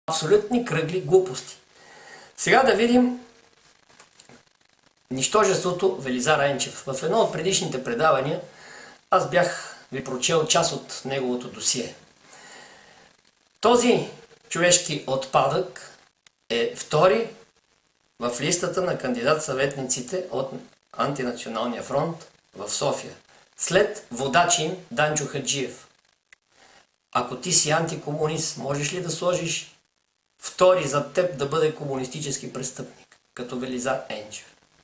абсолютни кръгли глупости. Сега да видим нищожеството Велизар Енчев. В едно от предишните предавания аз бях ви прочел част от неговото досие. Този човешки отпадък е втори в листата на кандидат-съветниците от Антинационалния фронт в София. След водача им Данчо Хаджиев. Ако ти си антикомунист, можеш ли да сложиш втори зад теб да бъде комунистически престъпник, като Велизар Енчев?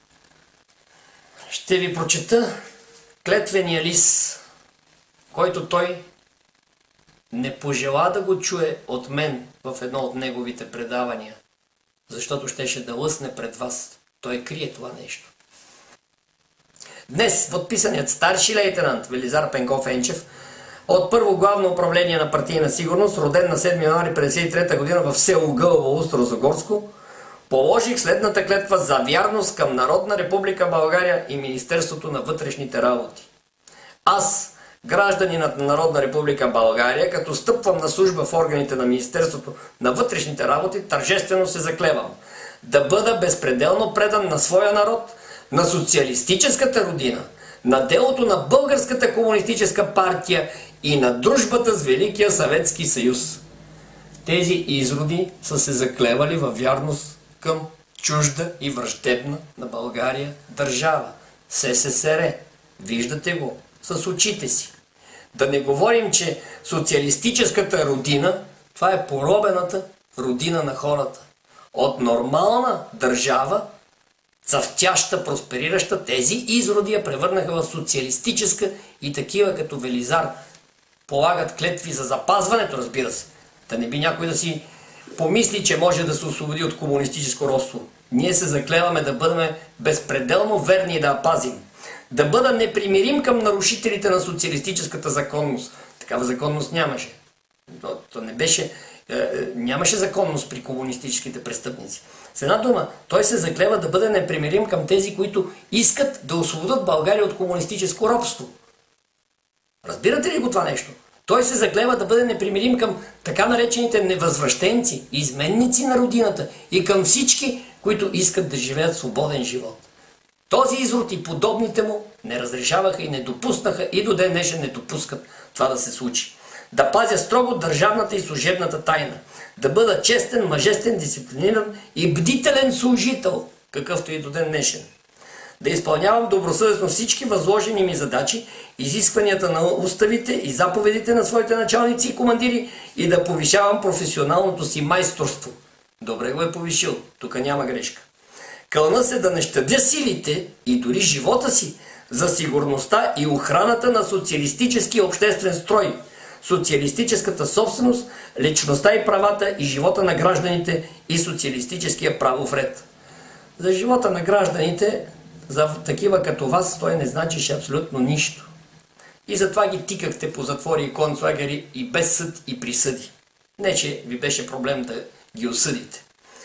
Ще ви прочета клетвения лист, който той не пожела да го чуе от мен в едно от неговите предавания, защото щеше да лъсне пред вас. Той крие това нещо. Днес подписаният старши лейтенант Велизар Пенков Енчев от първо главно управление на партийна сигурност, роден на 7 януари 1953 година в село Гълъбово, Старозагорско, положих следната клетва за вярност към Народна република България и Министерството на вътрешните работи. Аз, гражданинът на Народна република България, като стъпвам на служба в органите на Министерството на вътрешните работи, тържествено се заклевам да бъда безпределно предан на своя народ, на социалистическата родина, на делото на Българската комунистическа партия и на дружбата с Великия Съветски съюз. Тези изроди са се заклевали във вярност към чужда и враждебна на България държава, СССР. Виждате го с очите си. Да не говорим, че социалистическата родина, това е поробената родина на хората. От нормална държава, цъфтяща, просперираща, тези изроди я превърнаха в социалистическа и такива като Велизар полагат клетви за запазването, разбира се. Да не би някой да си помисли, че може да се освободи от комунистическо робство. Ние се заклеваме да бъдем безпределно верни и да я пазим. Да бъда непримирим към нарушителите на социалистическата законност. Такава законност нямаше. То не беше, нямаше законност при комунистическите престъпници. С една дума, той се заклева да бъде непримирим към тези, които искат да освободят България от комунистическо робство. Разбирате ли го това нещо? Той се заклева да бъде непримирим към така наречените невъзвръщенци, изменници на родината и към всички, които искат да живеят свободен живот. Този изрод и подобните му не разрешаваха и не допуснаха и до ден днешен не допускат това да се случи. Да пазя строго държавната и служебната тайна. Да бъда честен, мъжестен, дисциплиниран и бдителен служител, какъвто и до ден днешен. Да изпълнявам добросъвестно всички възложени ми задачи, изискванията на уставите и заповедите на своите началници и командири и да повишавам професионалното си майсторство. Добре го е повишил, тук няма грешка. Кълна се да не щадя силите и дори живота си за сигурността и охраната на социалистическия обществен строй, социалистическата собственост, личността и правата и живота на гражданите и социалистическия правов ред. За живота на гражданите, за такива като вас, той не значише абсолютно нищо. И затова ги тикахте по затвори и концлагери и без съд и присъди. Не, че ви беше проблем да ги осъдите.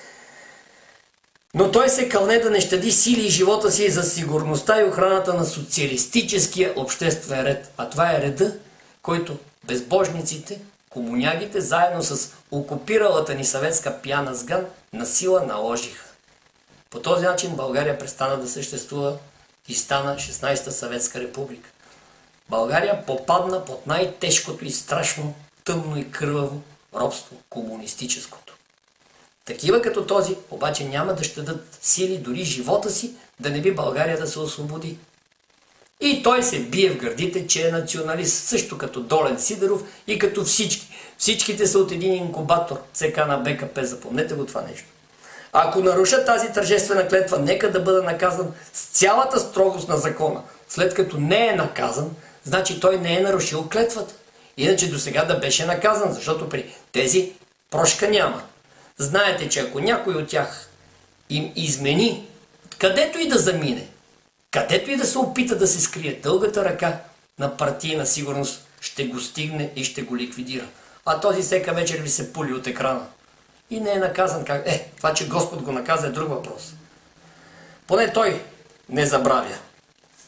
Но той се кълне да не щади сили и живота си за сигурността и охраната на социалистическия обществен ред. А това е реда, който безбожниците, комунягите, заедно с окупиралата ни съветска пияна сган, на сила наложиха. По този начин България престана да съществува и стана 16-та съветска република. България попадна под най-тежкото и страшно, тъмно и кърваво робство, комунистическото. Такива като този обаче няма да щадат сили, дори живота си, да не би България да се освободи. И той се бие в гърдите, че е националист, също като Долен Сидеров и като всички. Всичките са от един инкубатор, ЦК на БКП, запомнете го това нещо. Ако наруша тази тържествена клетва, нека да бъда наказан с цялата строгост на закона. След като не е наказан, значи той не е нарушил клетвата. Иначе до сега да беше наказан, защото при тези прошка няма. Знаете, че ако някой от тях им измени, където и да замине, където и да се опита да се скрие, дългата ръка на партийна сигурност ще го стигне и ще го ликвидира. А този всека вечер ви се пули от екрана. И не е наказан. Това, че Господ го наказа, е друг въпрос. Поне той не забравя.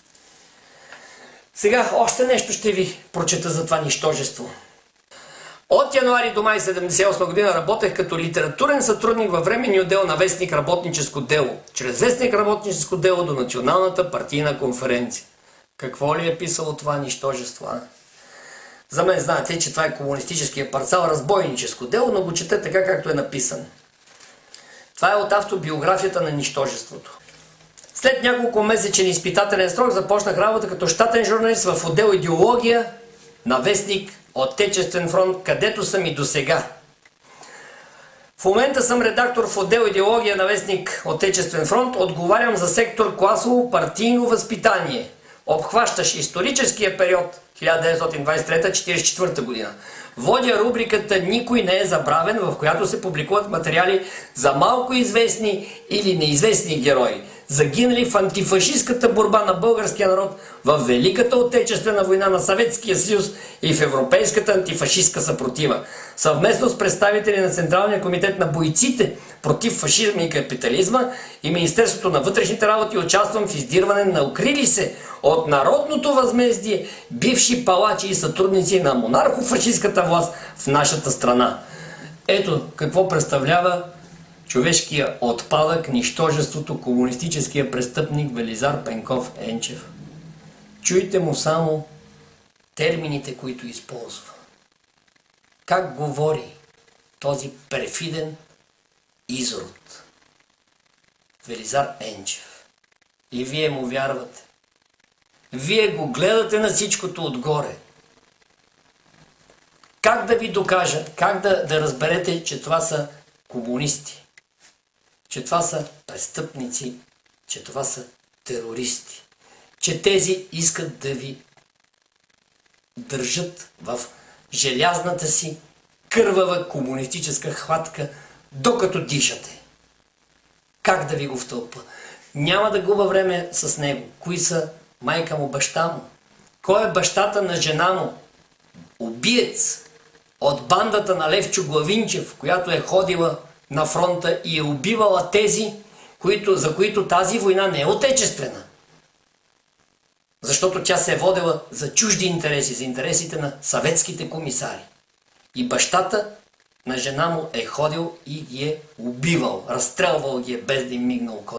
Сега още нещо ще ви прочета за това нищожество. От януари до май 1978 година работех като литературен сътрудник във временния отдел на вестник Работническо дело. Чрез вестник Работническо дело до Националната партийна конференция. Какво ли е писало това нищожество? За мен знаете, че това е комунистическия парцал разбойническо дело, но го чете така, както е написан. Това е от автобиографията на нищожеството. След няколко месечен изпитателен срок започнах работа като щатен журналист в отдел идеология на вестник Отечествен фронт, където съм и досега. В момента съм редактор в отдел идеология на вестник Отечествен фронт, отговарям за сектор класово партийно възпитание. Обхващаш историческия период 1923-1944 година. Водя рубриката "Никой не е забравен", в която се публикуват материали за малко известни или неизвестни герои, загинали в антифашистката борба на българския народ в Великата Отечествена война на Съветския съюз и в Европейската антифашистка съпротива. Съвместно с представители на Централния комитет на бойците против фашизма и капитализма и Министерството на вътрешните работи участвам в издирване на укрили се от народното възмездие бивши палачи и сътрудници на монархо-фашистката власт в нашата страна. Ето какво представлява човешкия отпадък, нищожеството, комунистическия престъпник Велизар Пенков Енчев. Чуйте му само термините, които използва. Как говори този перфиден изрод Велизар Енчев. И вие му вярвате. Вие го гледате на всичкото отгоре. Как да ви докажа, как да разберете, че това са комунисти, че това са престъпници, че това са терористи, че тези искат да ви държат в желязната си кървава комунистическа хватка, докато дишате. Как да ви го втълпа? Няма да губа време с него. Кои са майка му, баща му? Кой е бащата на жена му? Убиец от бандата на Левчо Главинчев, която е ходила на фронта и е убивала тези, за които тази война не е отечествена. Защото тя се е водила за чужди интереси, за интересите на съветските комисари. И бащата на жена му е ходил и ги е убивал, разстрелвал ги е без да им мигна око.